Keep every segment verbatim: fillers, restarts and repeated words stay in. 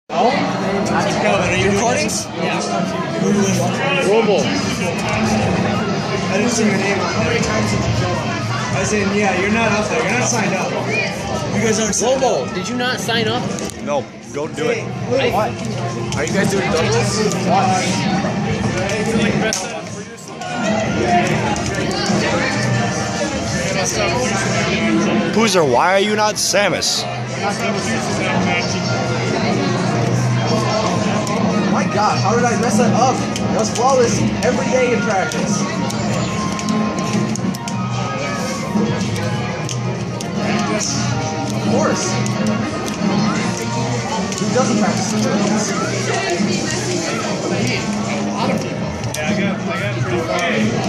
Oh? Calvin, are you recording? Yeah. Robo. I didn't see your name. How many times did you jump? I was saying, yeah, you're not up there. You're not signed up. You guys aren't signed Robo, up. did you not sign up? No, go do it. Hey, what? Are you guys doing donuts? Puser, why are you not Samus? my God, how did I mess that up? That was flawless every day in practice. Of course. Who doesn't practice tutorials? A lot of people. Yeah, I got, I got pretty far.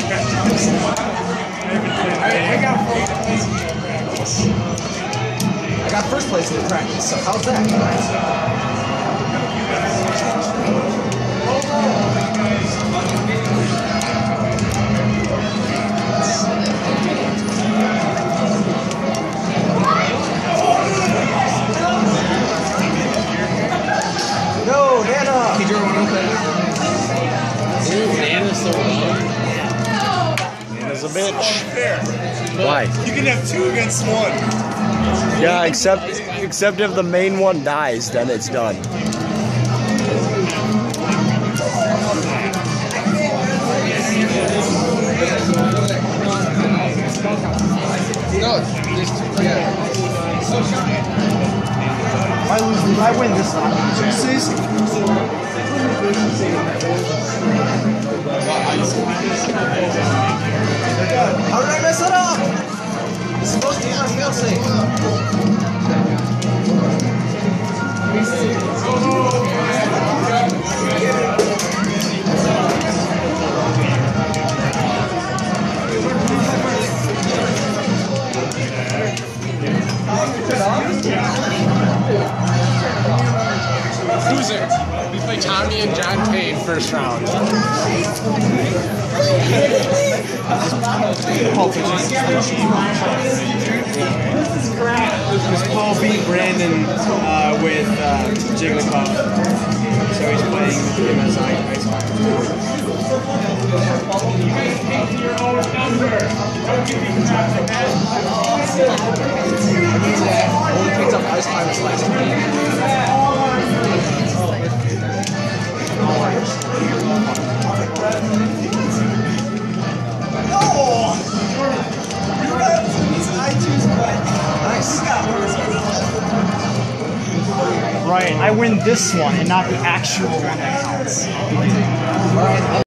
I, I got fourth place in practice. I got first place in practice, so how's that? No, Nana! Ooh, Nana's so low. Nana's a bitch. Fair. Why? You can have two against one. Yeah, except except if the main one dies, then it's done. No, just, yeah. I lose, I win this time. How did I mess it up? It's supposed to be my failsafe. Puser. We play Tommy and John Payne first round. Because Paul beat Brandon uh, with uh, Jigglypuff, so he's playing him as ice Only picked up ice pirates last week. Right, I win this one and not the actual one that counts.